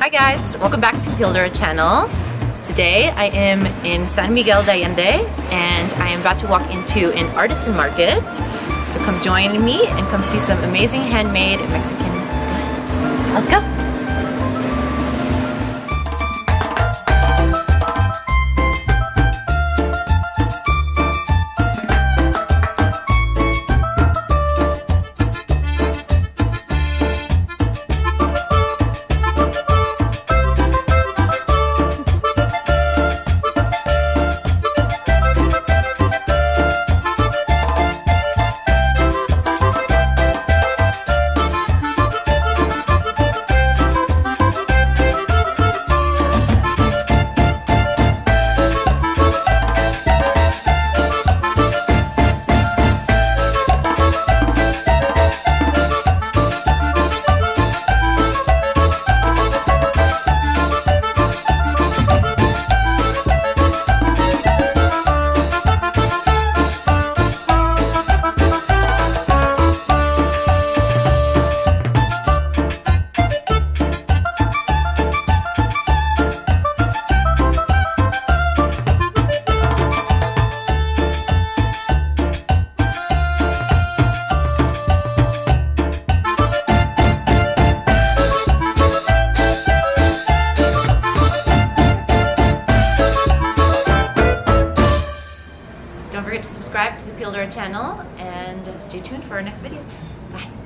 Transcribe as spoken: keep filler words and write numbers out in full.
Hi guys, welcome back to Pildora channel. Today I am in San Miguel de Allende and I am about to walk into an artisan market. So come join me and come see some amazing handmade Mexican goods. Let's go! Don't forget to subscribe to the Pildora channel and stay tuned for our next video. Bye.